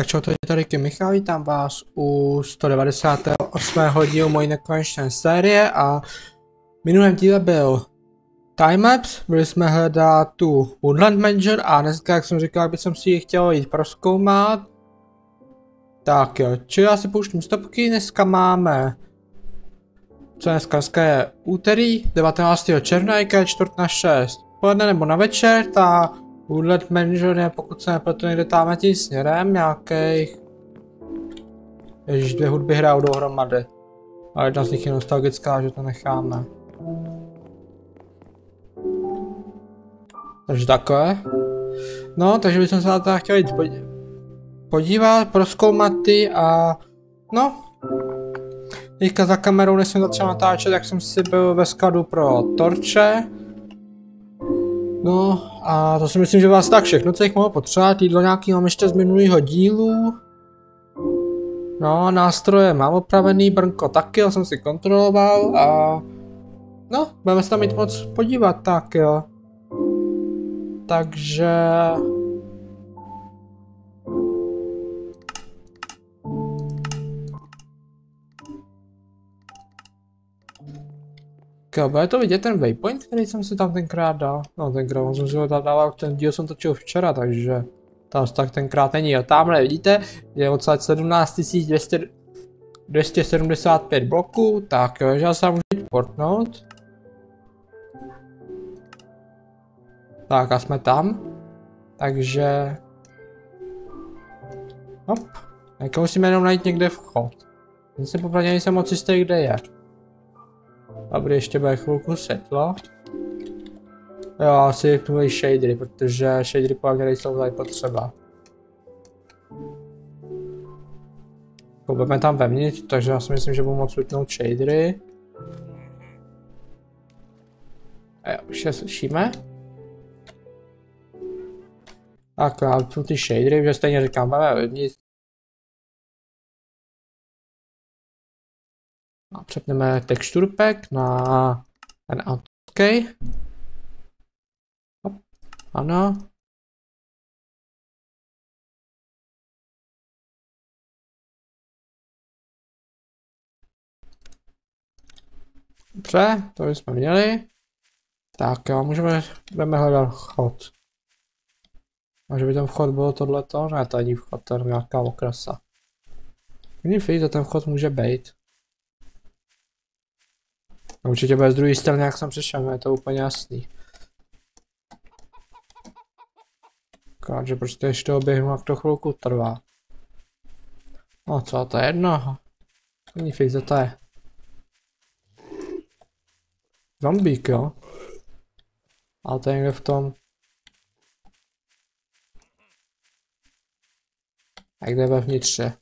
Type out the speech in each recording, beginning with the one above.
Tak čau, tady Michal, vítám vás u 198. dílu mojí nekonečné série a v minulém díle byl timelapse, byli jsme hledat tu Woodland Mansion a dneska, jak jsem říkal, bych si ji chtěl jít prozkoumat. Tak jo, čili já si pouštím stopky, dneska máme... Co dneska? Dneska je úterý 19. června, je 5:45 poledne nebo na večer, ta Woodland Mansion je, pokud se nepletu, někde tam tím směrem, nějakých... Ježiš, dvě hudby hrajou dohromady. Ale jedna z nich je nostalgická, že to necháme. Takže takové. No, takže bych se na to chtěl jít podívat, prozkoumat ty a... No. Teďka za kamerou, než jsem začal natáčet, tak jsem si byl ve skladu pro torče. No a to si myslím, že vás tak všechno, co jich mohl potřebovat. Jídlo nějaký mám ještě z minulého dílu. No, nástroje mám opravený, brnko taky, já jsem si kontroloval a... No, budeme se tam mít moc podívat, tak jo. Takže... Jo, bude to vidět ten waypoint, který jsem si tam tenkrát dal. No, tenkrát jsem si ho tam dával, ten díl jsem točil včera, takže... Tam tak tenkrát není. Jo, tamhle vidíte, je odsaď 17 275 bloků, tak jo, že já se můžu portnout. Tak a jsme tam. Takže... Hop. Tak musíme jenom najít někde vchod. Ten se popravdě nejsem moc jistý, kde je. Dobrý, ještě bude chvilku světlo. Jo, asi vypnu shadery, protože shadery pořád nejsou tady potřeba. Budeme tam vevnitř, takže já si myslím, že budu moct vypnout shadery. A jo, už je slyšíme. Tak, já vypnu ty shadery, že stejně říkám, budeme vevnitř. A přepneme texture pack na ten OK. Hop, ano. Dobře, to jsme měli. Tak jo, budeme hledat vchod. Možná by ten vchod bylo tohleto? Ne, to není vchod, to je nějaká okrasa. Mně to ten vchod může být. Určitě bude z druhé strany, jak jsem přišel, je to úplně jasný. Takže prostě ještě oběhnu, jak to chvilku trvá. No co, to je jedno. Není fix, to je. Zombík, jo. Ale to je někde v tom. A kde vevnitře?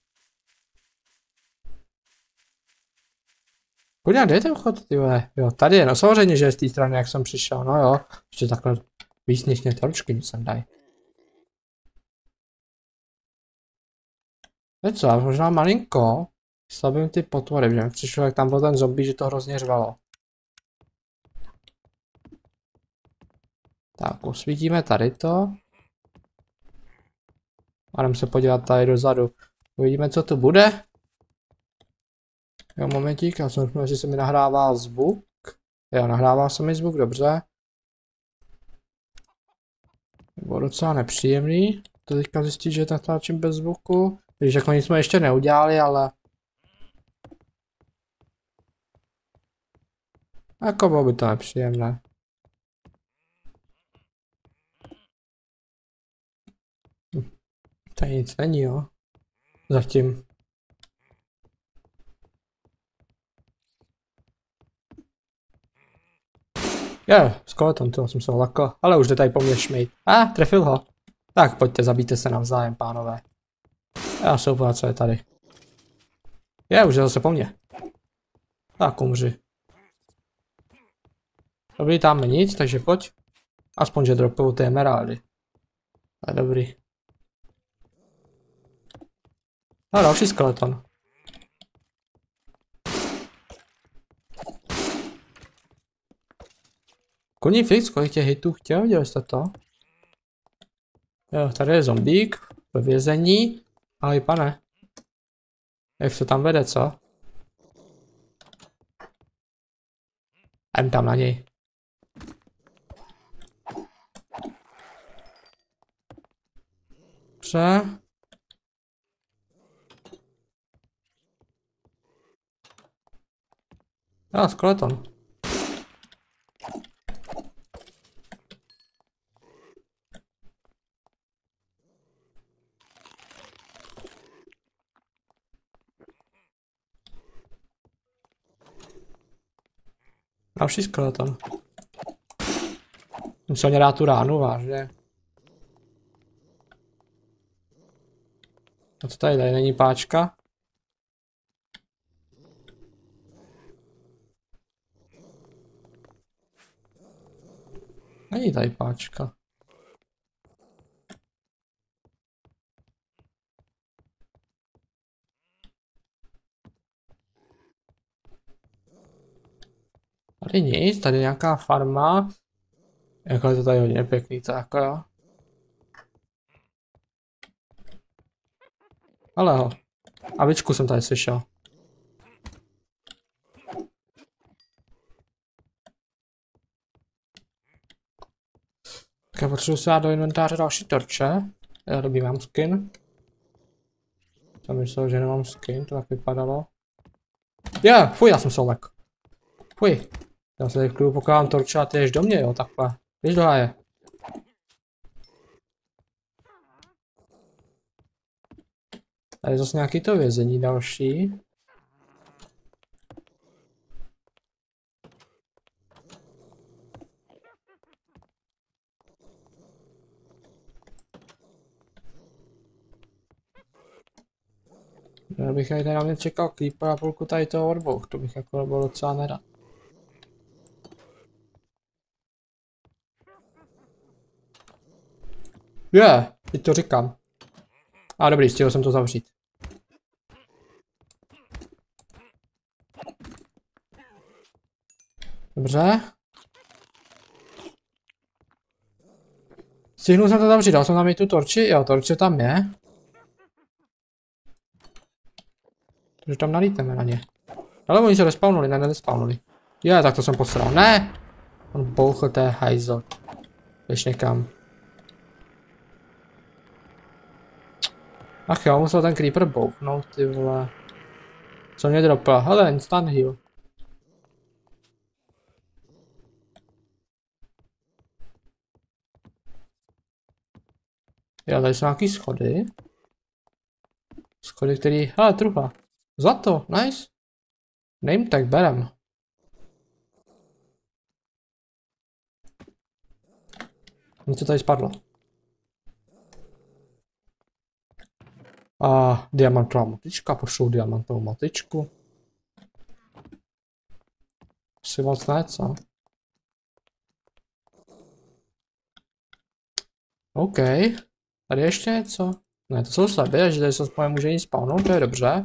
Kudě, kde je ten vchod, ty vole? Jo, tady je, no samozřejmě, že je z té strany, jak jsem přišel, no jo. Ještě takhle víc než mě tročky mi sem dají. Víš co, možná malinko slabím ty potvory, že mi přišlo, jak tam byl ten zombie, že to hrozně řvalo. Tak, osvítíme tady to. A jdeme se podívat tady dozadu. Uvidíme, co tu bude. Jo, momentík, já jsem řekl, jestli se mi nahrává zvuk. Jo, nahrává se mi zvuk, dobře. Bylo docela nepříjemný. To teďka zjistit, že natáčím bez zvuku. Když jako nic jsme ještě neudělali, ale... Jako bylo by to nepříjemné. Tady nic není, jo. Zatím. Jo, skeleton, to jsem se lakl, ale už jde tady po mně šmejt. Trefil ho. Tak pojďte, zabijte se navzájem, pánové. Já se úplně, co je tady. Už je zase po mně. Tak umři. Dobrý, tam nic, takže pojď. Aspoň, že dropují ty emeraldy. To je dobrý. A další skeleton. Koní fix, kolik těch hitů chtěl, dělali jste to? Jo, tady je zombík ve vězení. Ahoj pane. Jak se tam vede, co? Jdem tam na něj. Dobře. Skeleton. Další skeleton. Musel mě dát tu ránu, vážně. A co tady? Tady není páčka? Není tady páčka. Tady nic, tady nějaká farma. Jako je to tady hodně pěkný, tak jo. Ale ho. Avičku jsem tady slyšel. Tak já potřebuji si dát do inventáře další torče. Já dobývám skin. Jsem myslel, že nemám skin, to tak vypadalo. Fuj, já jsem soulek. Fuj. Já se tady v klidu pokládám torče a ty jdeš do mě, jo, takhle. Jdeš do háje. Tady je zase nějaký to vězení další. Já bych tady na mě čekal creeper a půlku tady toho odbouch, to bych jako byl docela nerad. Teď to říkám. A dobrý, stihl jsem to zavřít. Dobře. Stihnul jsem to zavřít, dal jsem tam i tu torči, jo, torče tam je. Takže tam nalítneme na ně. Ale oni se respawnuli, ne, nespawnuli. Tak to jsem posral, ne! On bouchl, to je hajzl. Jdeš někam. Ach jo, musel ten creeper bouchnout, ty vole. Co mě dropla? Hele, instant heal. Tady jsou nějaký schody. Schody, který... Hele, truhla. Zlato, nice. Name tag, berem. Něco tady spadlo. Diamantová motička, pošlu diamantovou motičku. Asi moc ne, co? OK. Tady ještě něco? Ne, to jsou slabě, že tady se aspoň může nic spawnout, to je dobře.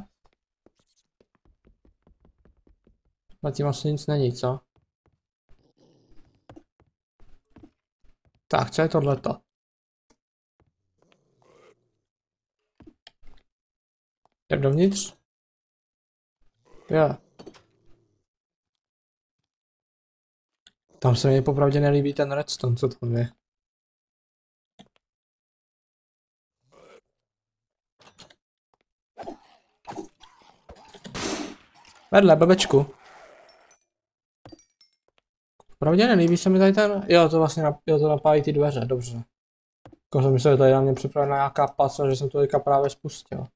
Na tím asi nic není, co? Tak, co je tohleto? Jdem dovnitř? Tam se mi popravdě nelíbí ten redstone, co tam je. Vedle, blbečku. Popravdě nelíbí se mi tady ten... to vlastně to napálí ty dveře, dobře. Jako jsem myslel, že tady na mě připravena nějaká pasa, že jsem to teďka právě spustil.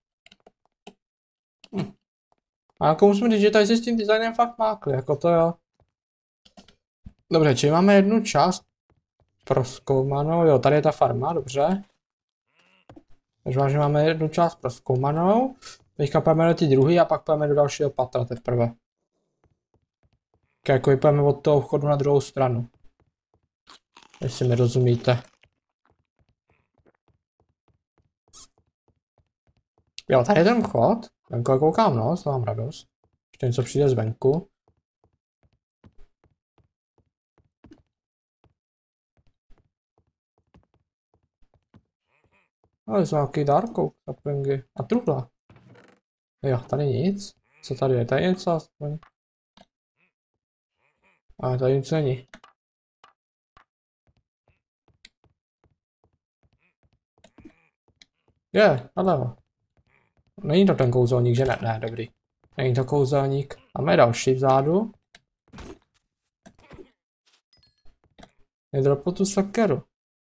A jako musím říct, že tady si s tím designem fakt mákli, jako to jo. Dobře, čili máme jednu část prozkoumanou, tady je ta farma, dobře. Takže vážně máme jednu část prozkoumanou. Teďka půjdeme do ty druhý a pak půjdeme do dalšího patra teprve. Jako půjdeme od toho vchodu na druhou stranu. Jestli mi rozumíte. Tady je ten vchod. Venku koukám, no, to mám radost. Ještě něco přijde zvenku. Ale jsou nějaký dárkou, saplingy. A truhla. Jo, tady nic. Co tady je? Tady něco aspoň. Ale tady nic není. Je, nalevo. Není to ten kouzelník, že ne? Ne, dobrý. Není to kouzelník. Máme další vzadu. Nedropl tu sekeru.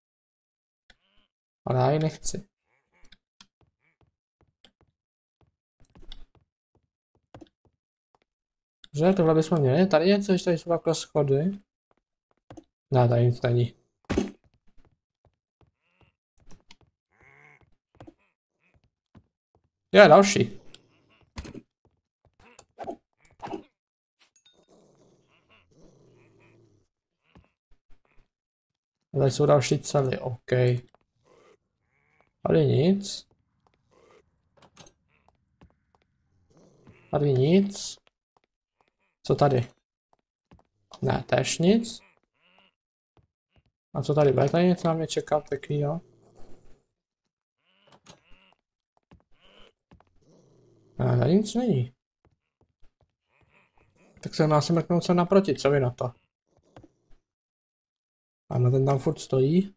Ale já ji nechci. Že tohle bychom měli. Tady něco, že tady jsou takhle schody. Ne, tady nic není. Je, další. Tady jsou další cely, OK. Tady nic. Tady nic. Co tady? Ne, též nic. A co tady? Bude tady něco na mě čekat pěknýho? Ne, tady nic není. Tak se nás mrknout se naproti, co vy na to? Ano, ten tam furt stojí.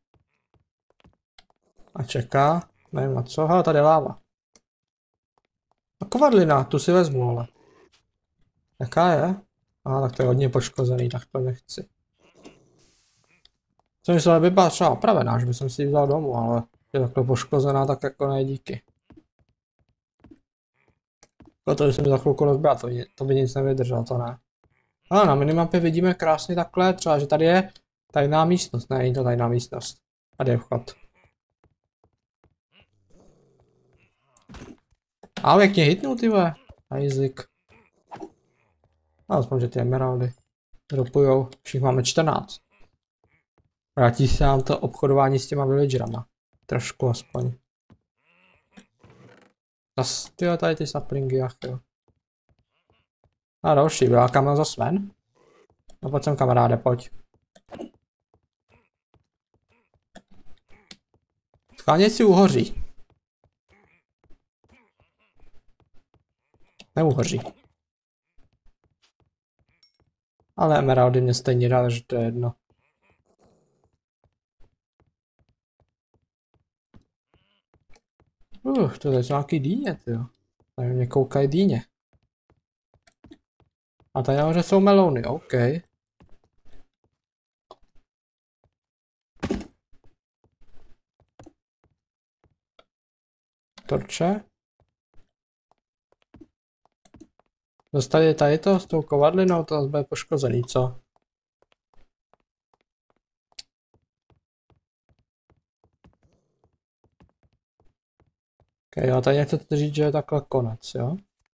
A čeká. Nevím na co. Hele, tady je láva. A kovadlina, tu si vezmu, ale. Jaká je? Aha, tak to je hodně poškozený, tak to nechci. Jsem myslel, že by byla třeba opravená, že bych si ji vzal domů, ale je takhle poškozená, tak jako ne díky. Protože jsem mi za chvilku rozběl, to by nic nevydrželo, to ne. Ale na minimapě vidíme krásně takhle, třeba, že tady je tajná místnost, ne, není to tajná místnost. Tady je vchod. A pěkně hitnul, ty vole. Hajzlik. Aspoň, že ty emeraldy dropujou. Všich máme 14. Vrátí se nám to obchodování s těma villagerama. Trošku aspoň. Zas, tyjo, tady ty saplingy, ach jo. A další, vylákáme za Sven. No pojď sem, kamaráde, pojď. Schválně si uhoří. Neuhoří. Ale emeraldy mě stejně dá, že to je jedno. To je nějaký dýně, tyjo. Tady mě koukají dýně. A tady nahoře jsou melouny, OK. Torče. Dostali tady to s tou kovadlinou, to bude poškozený, co? OK, jo, tady nechcete říct, že je takhle konec, jo?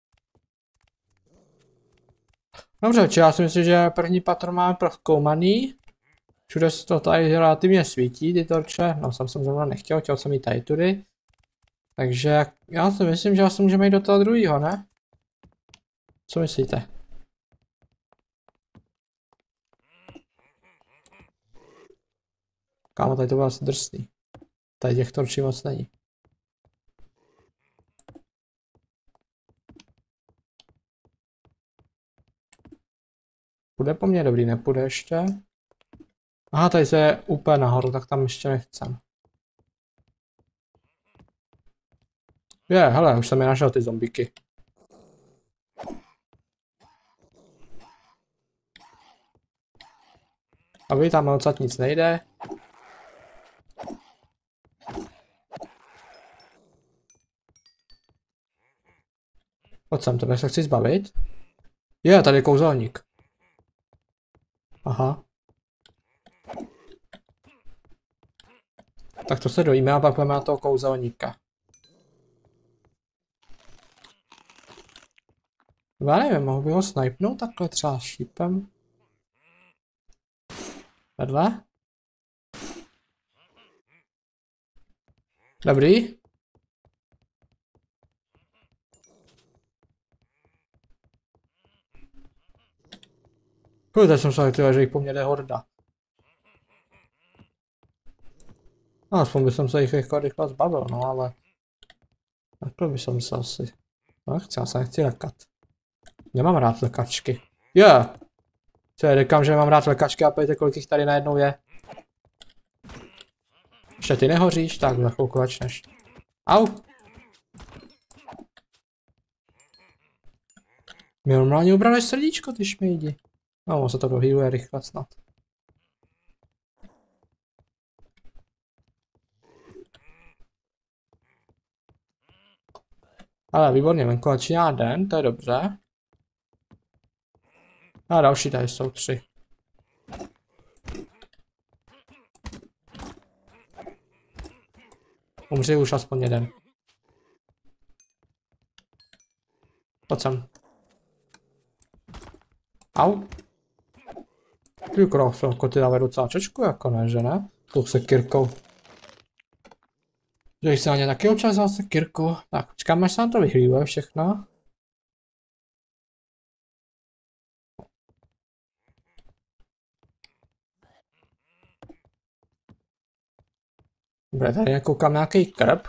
Dobře, či já si myslím, že první patro máme prozkoumaný. Všude se to tady relativně svítí, ty torče. No, jsem zrovna nechtěl, chtěl jsem jít tady tudy. Takže já si myslím, že asi můžeme jít do toho druhého, ne? Co myslíte? Kámo, tady to bylo asi drsný. Tady těch torčí moc není. Půjde po mně, dobrý, nepůjde ještě. Aha, tady se je úplně nahoru, tak tam ještě nechcem. Hele, už jsem je našel ty zombíky. A vy tam odsad nic nejde. Pojď sem, tebe se chci zbavit. Tady je kouzelník. Aha. Tak to se dojíme a pak půjdeme na toho kouzelníka. Já nevím, mohl bych ho snipnout takhle třeba šípem. Vedle. Dobrý. Teď jsem se tyhle, že jich po mně jde horda. No, aspoň bych se jich jako rychle zbavil, no ale... Takhle bych se asi... No, já se nechci lekat. Nemám rád lekačky. Jo! Co já říkám, že mám rád lekačky a pojďte, kolik jich tady najednou je. Ještě ty nehoříš? Tak, za chvilku začneš. Au! Mě normálně ubrali srdíčko, ty šmejdi. No, on se to dohýluje rychle snad. Ale výborně, venku začíná den, to je dobře. A další tady jsou 3. Umři už aspoň jeden. Pojď sem. Au. Ty krásu, jako ty dávají docela čečku, jako ne, že ne? Tou sekyrkou. Že jsi se na ně taky občas vzal sekyrku. Tak, počkáme, až se nám to vyhlíduje všechno. Dobré, tady koukám nějaký krb.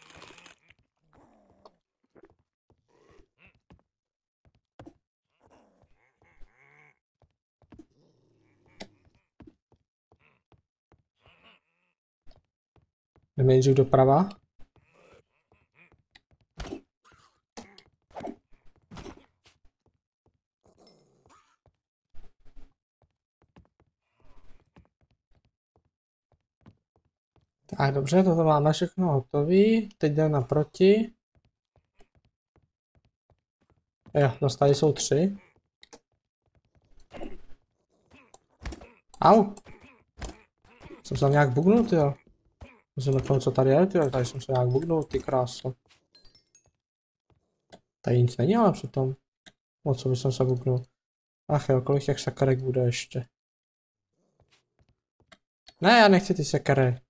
Jdeme nejdřív doprava. Tak dobře, toto máme všechno hotový. Teď jdeme naproti. Jo, zase tady jsou 3. Au! Jsem se nějak bugnul, jo. Musím na co tady je, tyjo. Tady jsem se nějak bugnul, ty kráso. Tady nic není, ale přitom. O co by jsem se bugnul. Ach jo, kolik těch sekerek bude ještě. Ne, já nechci ty sekery.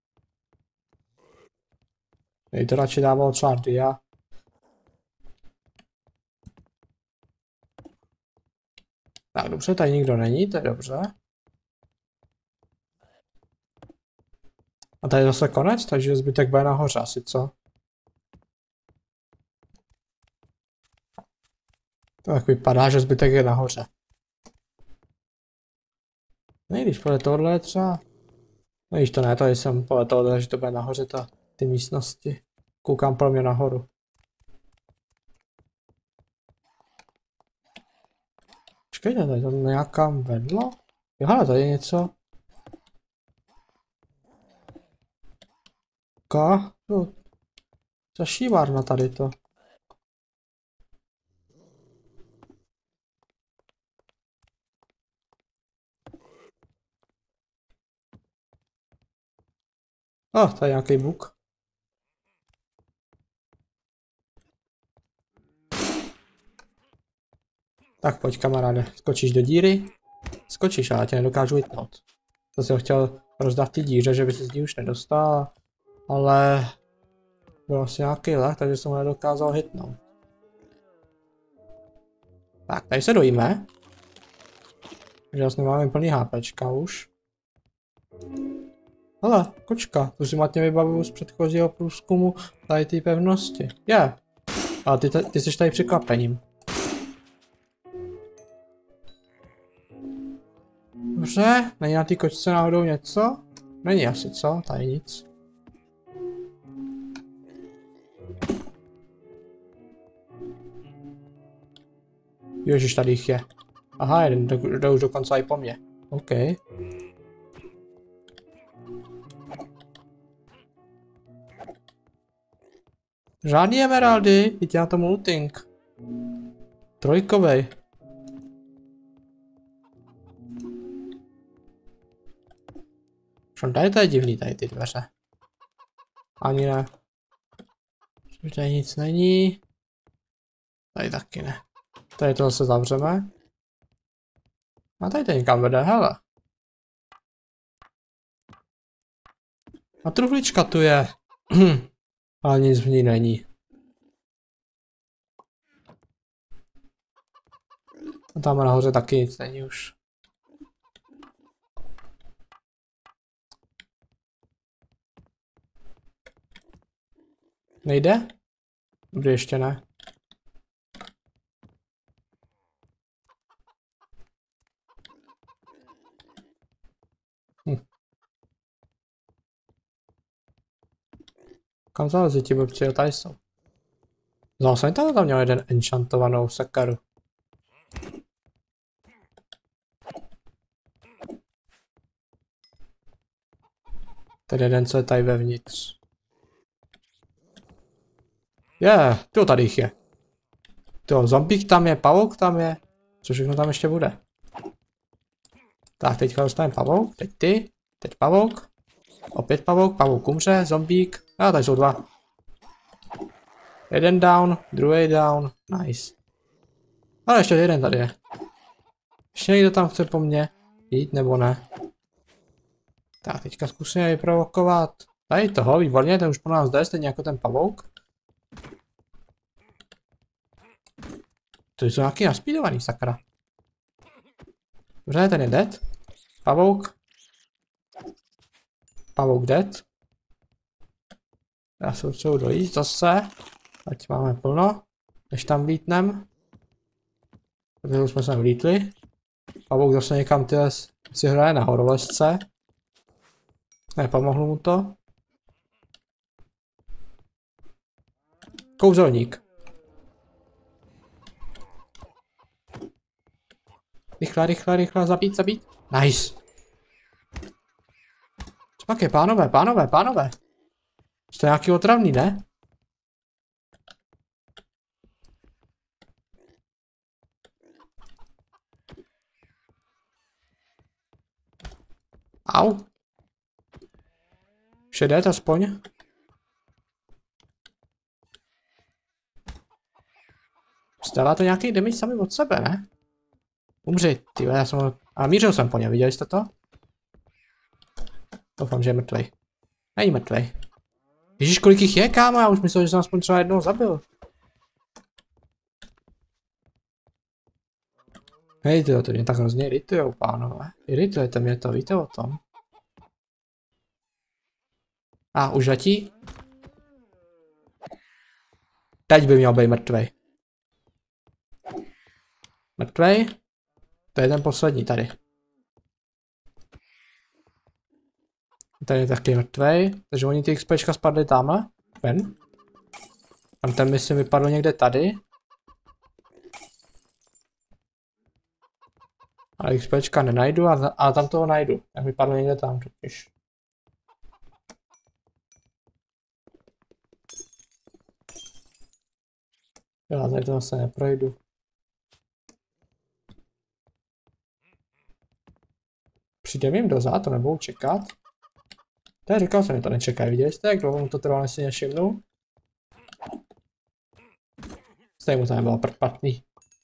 Jej to radši dával třeba dia. Tak dobře, tady nikdo není, to je dobře. A tady je zase konec, takže zbytek bude nahoře asi, co? To tak vypadá, že zbytek je nahoře. Ne, když podle tohle je třeba... No když to ne, tady jsem podle tohle, že to bude nahoře ty místnosti. Koukám pro mě nahoru. Počkejte, tady to nějakám vedlo? Jo, hele, tady je něco. No, zašívárna tady to. Tady je nějaký buk. Tak pojď kamaráde, skočíš do díry? Skočíš, ale já tě nedokážu hitnout. To jsem chtěl rozdat ty díře, že by se z ní už nedostal, ale byl asi nějaký leh, takže jsem ho nedokázal hitnout. Tak, tady se dojíme. Takže vlastně máme plný HPčka už. Hele, kočka, to si matně vybavuju z předchozího průzkumu tady té pevnosti. Je. Ale ty jsi tady překvapením. Dobře, není na té kočce náhodou něco? Není asi, co? Tady nic. Ježiš, tady jich je. Aha, jeden jde už dokonce i po mně. OK. Žádný emeraldy, teď já tomu looting. Trojkovej. Tady to je divný, tady ty dveře. Ani ne. Tady nic není. Tady taky ne. Tady to zase zavřeme. A tady to někam vede, hele. A truhlička tu je. Ale nic v ní není. A tam nahoře taky nic není už. Nejde? Dobře, ještě ne. Kam zalezli ti blbci? Jo, tady jsou. No, jsem tam měl jeden enchantovanou sakaru. Tady jeden, co je tady vevnitř. To tady jich je. To zombík tam je, pavouk tam je. Co všechno tam ještě bude? Tak, teďka dostaneme pavouk, teď ty, teď pavouk. Opět pavouk umře, zombík. A tady jsou dva. Jeden down, druhý down, nice. Ale ještě jeden tady je. Ještě někdo tam chce po mně jít, nebo ne? Tak, teďka zkusíme vyprovokovat. Tady toho, výborně, ten už po nás jde, stejně jako ten pavouk. To jsou nějaký naspídovaný, sakra. Dobře, ten je dead. Pavouk. Pavouk dead. Já se potřebuji dojít zase. Ať máme plno. Než tam vlítnem. Protože už jsme sem vlítli. Pavouk zase někam tyhle si hraje na horolezce. Nepomohlo mu to. Kouzelník. Rychle, rychle, rychle, zabít, zabít. Nice. Co pak je, pánové, pánové, pánové? Jste nějaký otravný, ne? Au. Šedet aspoň. Stává to nějaký damage sami od sebe, ne? Umři, ty já jsem... A mířil jsem po něm, viděli jste to? Doufám, že je mrtvej. Není mrtvej. Ježíš, kolik jich je, kámo? Já už myslel, že jsem aspoň třeba jednoho zabil. Hej, to mě tak hrozně iritujou, pánové. Iritujete mě to, víte o tom? A, už letí? Teď by měl být mrtvej. Mrtvej? To je ten poslední tady. Tady je taky mrtvej, takže oni ty XPčka spadly tamhle, ven. Tam ten myslím vypadl někde tady. Ale XPčka nenajdu a tam toho najdu. Jak vypadl někde tam totiž. Já tady to zase neprojdu. Přijde jim dozad, to nebudou čekat. To říkal jsem, že to nečekají, viděli jste, jak dlouho mu to trvalo, než si nevšimnul? Stejně mu to nebylo prpatný.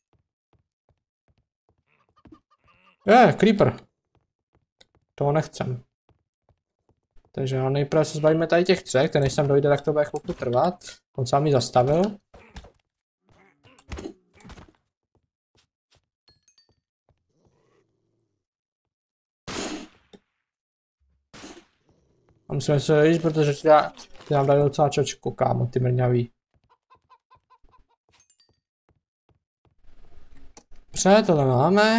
Creeper. Toho nechcem. Takže nejprve se zbavíme tady těch třech, ten než sem dojde, tak to bude chvilku trvat. On sám ji zastavil. A musíme se jít, protože ty nám dají docela čočku, kámo, ty mrňavý. Dobře, tohle máme.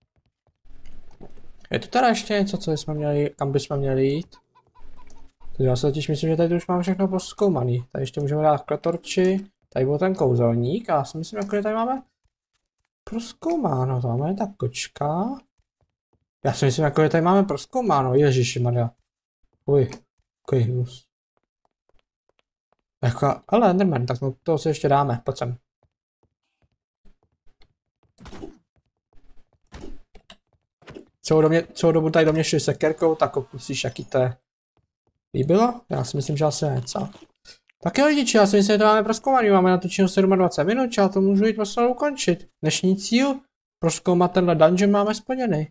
Je tu teda ještě něco, co jsme měli, kam bychom měli jít? Takže já se totiž myslím, že tady už mám všechno prozkoumaný. Tady ještě můžeme dát kletorči. Tady byl ten kouzelník a já si myslím, že tady máme prozkoumáno. Tam je ta kočka. Já si myslím, že tady máme prozkoumáno. Ježišimarja. Uj, takový hnus. Jako, ale Enderman, tak no, to si ještě dáme, pojď sem. Celou dobu tady do mě šli sekerkou, tak opustíš, jaký to je. Líbilo? Já si myslím, že asi něco. Tak jo lidi, já si myslím, že to máme prozkoumaný, máme natočeno 27 minut, já to můžu jít vlastně ukončit. Dnešní cíl, prozkoumat tenhle dungeon máme splněný.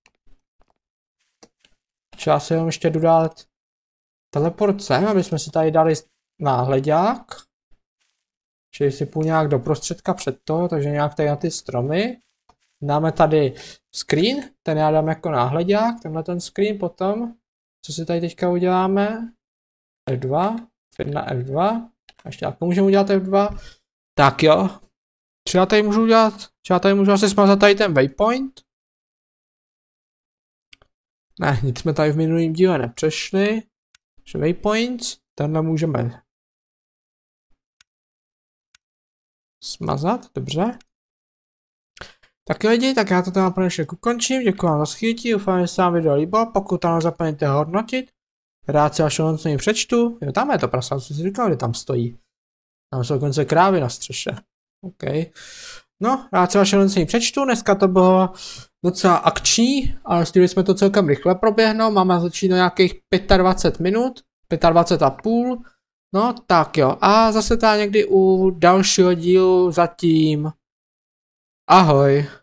Já si jenom ještě jdu dát teleport sem, aby jsme si tady dali náhledák. Čili si půjdu nějak do prostředka před to, takže nějak tady na ty stromy. Dáme tady screen, ten já dám jako náhledák, tenhle ten screen potom. Co si tady teďka uděláme? F2, F1, Ještě tak můžeme udělat F2. Tak jo. Třeba tady můžu udělat, třeba tady můžu asi smazat tady ten waypoint. Ne, nic jsme tady v minulém díle nepřešli. Takže waypoints, tenhle můžeme smazat, dobře. Tak jo lidi, tak já to tam pro dnešek ukončím, děkuji vám za schytí, doufám, že se vám video líbilo, pokud tam nezapomeňte hodnotit. Rád si vaše hodnocení přečtu, jo, tam je to prasa, co si říkal, kde tam stojí. Tam jsou dokonce krávy na střeše. OK. No, rád si vaše hodnocení přečtu, dneska to bylo docela akční, ale stihli jsme to celkem rychle proběhnout, máme začít do nějakých 25 minut, 25,5. No, tak jo, a zase tady někdy u dalšího dílu zatím. Ahoj.